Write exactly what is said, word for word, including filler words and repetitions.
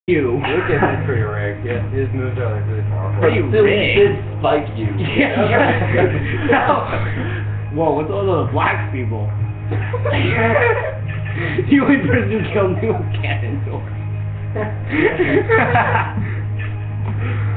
You. Luke is pretty rigged. Yeah, his moves are like really powerful. Pretty Still, he rigged. did spike you. Yeah. No. Whoa, what's all the black people? The only person who killed me was Ganondorf.